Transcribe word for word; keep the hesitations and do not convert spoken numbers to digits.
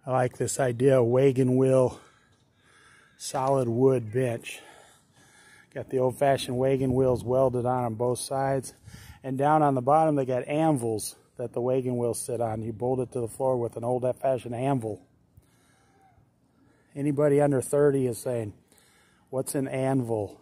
I like this idea of wagon wheel solid wood bench. Got the old-fashioned wagon wheels welded on on both sides, and down on the bottom they got anvils that the wagon wheels sit on. You bolt it to the floor with an old-fashioned anvil. Anybody under thirty is saying, what's an anvil?